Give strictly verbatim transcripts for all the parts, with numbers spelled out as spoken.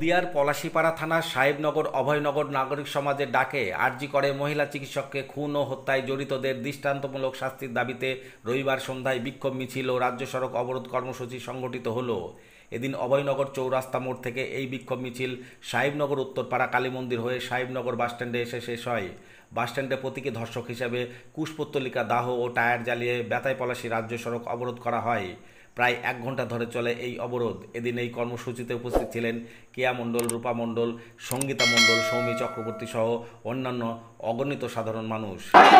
নদিয়ার পলাশীপাড়া থানার সাহেবনগর অভয়নগর নাগরিক সমাজের ডাকে আরজি করে মহিলা চিকিৎসককে খুন ও হত্যায় জড়িতদের দৃষ্টান্তমূলক শাস্তির দাবিতে রবিবার সন্ধ্যায় বিক্ষোভ মিছিল ও রাজ্য সড়ক অবরোধ কর্মসূচি সংগঠিত হলো। এদিন অভয়নগর চৌরাস্তা মোড় থেকে এই বিক্ষোভ মিছিল সাহেবনগর উত্তরপাড়া কালী মন্দির হয়ে সাহেবনগর বাসস্ট্যান্ডে এসে শেষ হয়। বাসস্ট্যান্ডে প্রতীকী ধর্ষক হিসেবে কুশপুত্তলিকা দাহ ও টায়ার জ্বালিয়ে বেতাই পলাশী রাজ্য সড়ক অবরোধ করা হয়। প্রায় এক ঘন্টা ধরে চলে এই অবরোধ। এদিন এই কর্মসূচিতে উপস্থিত ছিলেন কেয়া মণ্ডল, রূপা মণ্ডল, সঙ্গীতা মণ্ডল, সৌমি চক্রবর্তী সহ অন্যান্য অগণিত সাধারণ মানুষ।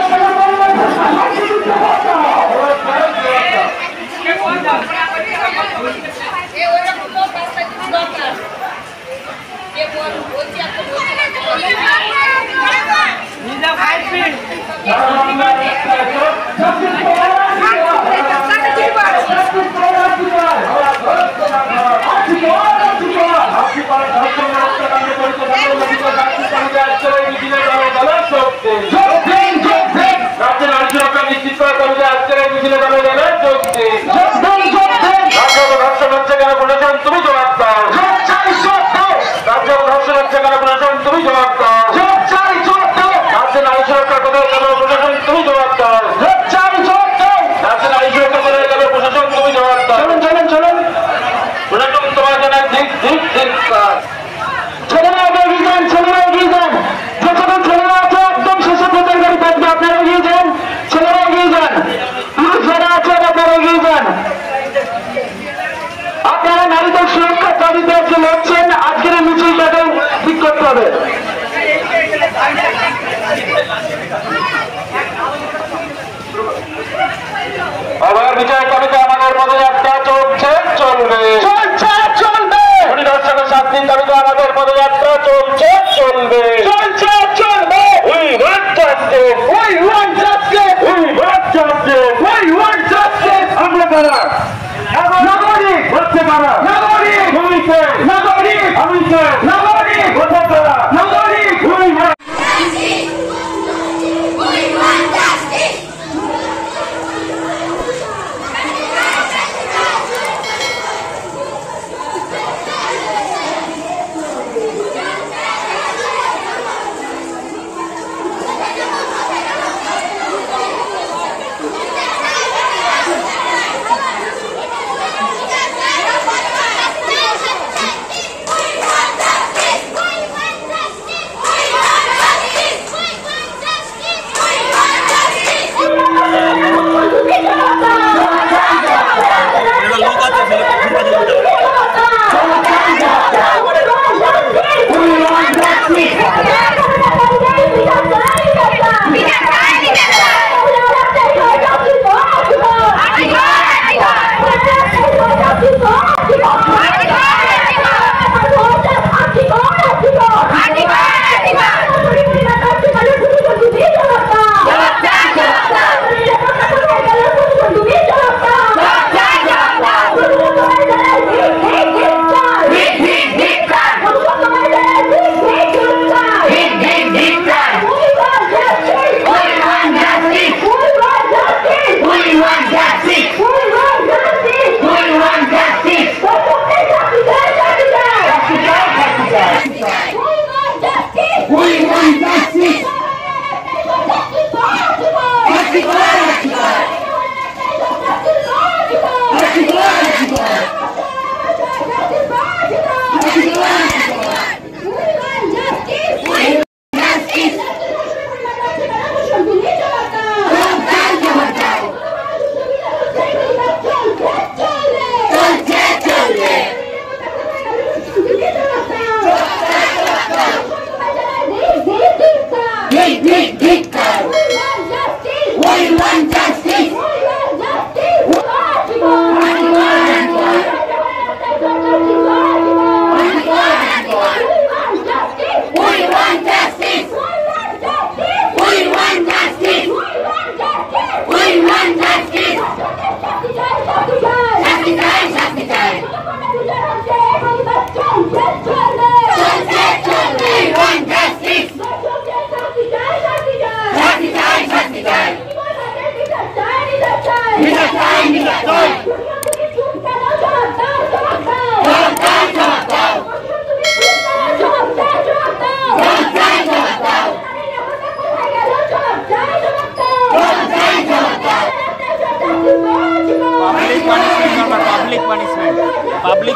অভয়ের বিচার কমিটি আমাদের পদযাত্রা চলছে চলবে চলছে চলবে পরিদর্শকের শাস্তির দাবিতে আমাদের পদযাত্রা চলছে চলবে চলছে চলবে we want justice we want justice we want justice we want justice আমরা কারা নাগরিক হচ্ছে কারা নাগরিক তুমি কে নাগরিক আমি কে নাগরিক হচ্ছে কারা নাগরিক উই ওয়ান্ট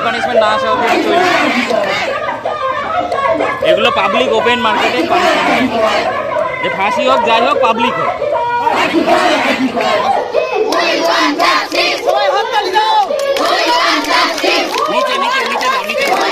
পানিশমেন্ট না আসা অবধি চলবে। এগুলো পাবলিক ওপেন মার্কেটে পানিশমেন্ট, যে ফাঁসি হোক যাই হোক পাবলিক হোক। নিচে নিচে নিচে দাও নিচে দাও।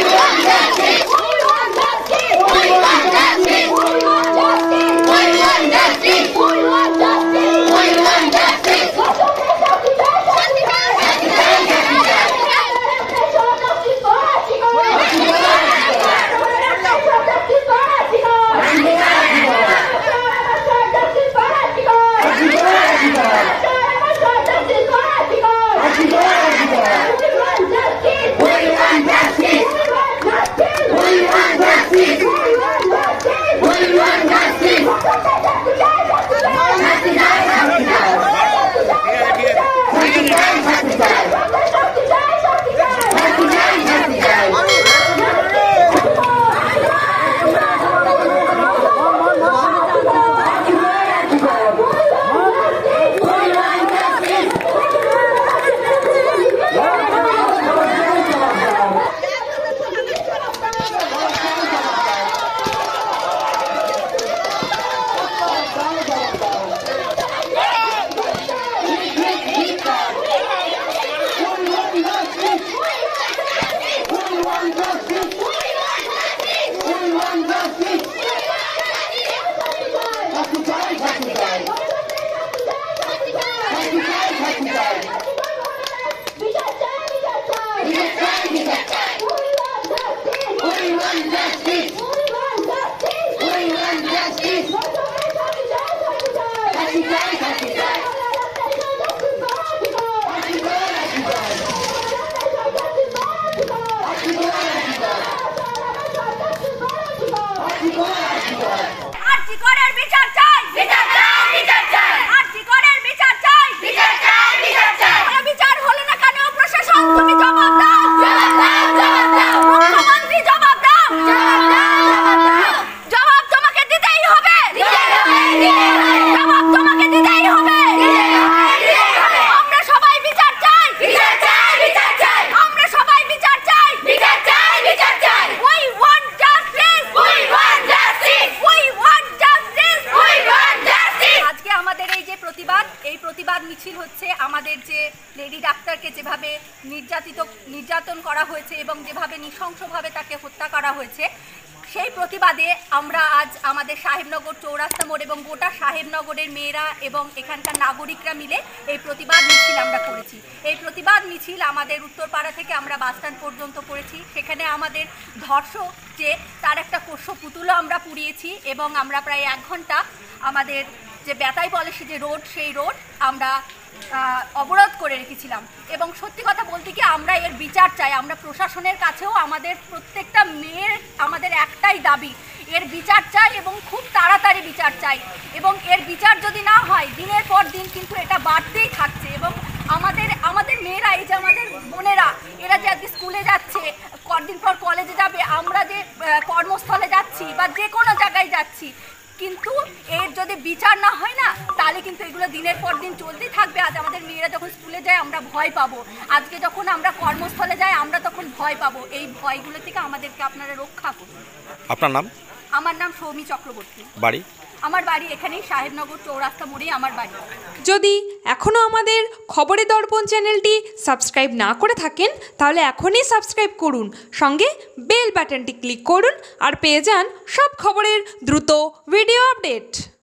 লেডি ডাক্তারকে যেভাবে নির্যাতিত নির্যাতন করা হয়েছে এবং যেভাবে নৃশংসভাবে তাকে হত্যা করা হয়েছে, সেই প্রতিবাদে আমরা আজ আমাদের সাহেবনগর চৌরাস্তা মোড় এবং গোটা সাহেবনগরের মেয়েরা এবং এখানকার নাগরিকরা মিলে এই প্রতিবাদ মিছিল আমরা করেছি। এই প্রতিবাদ মিছিল আমাদের উত্তরপাড়া থেকে আমরা বাসস্ট্যান্ড পর্যন্ত করেছি। সেখানে আমাদের ধর্ষক যে তার একটা পোষ্য পুতুলও আমরা পুড়িয়েছি এবং আমরা প্রায় এক ঘন্টা আমাদের যে বেতাই পলাশী যে রোড, সেই রোড আমরা অবরোধ করে রেখেছিলাম। এবং সত্যি কথা বলতে কি, আমরা এর বিচার চাই। আমরা প্রশাসনের কাছেও আমাদের প্রত্যেকটা মেয়ের আমাদের একটাই দাবি, এর বিচার চাই এবং খুব তাড়াতাড়ি বিচার চাই। এবং এর বিচার যদি না হয়, দিনের পর দিন কিন্তু এটা বাড়তেই থাকছে। এবং আমাদের আমাদের মেয়েরা, এই যে আমাদের বোনেরা, এরা যে আজকে স্কুলে যাচ্ছে, কদিন পর কলেজে যাবে, আমরা যে কর্মস্থলে যাচ্ছি বা যে কোনো জায়গায় যাচ্ছি, কিন্তু এর যদি বিচার না হয় না, তাহলে কিন্তু এগুলো দিনের পর দিন চলতেই থাকবে। আজ আমাদের মেয়েরা যখন স্কুলে যায় আমরা ভয় পাবো, আজকে যখন আমরা কর্মস্থলে যাই আমরা তখন ভয় পাবো। এই ভয়গুলো থেকে আমাদেরকে আপনারা রক্ষা করুন। আপনার নাম? আমার নাম সৌমি চক্রবর্তী। বাড়ি? আমার বাড়ি এখানেই, সাহেবনগর চৌরাস্তা মোড়েই আমার বাড়ি। যদি এখনও আমাদের খবরের দর্পণ চ্যানেলটি সাবস্ক্রাইব না করে থাকেন, তাহলে এখনই সাবস্ক্রাইব করুন, সঙ্গে বেল বাটনটি ক্লিক করুন আর পেয়ে যান সব খবরের দ্রুত ভিডিও আপডেট।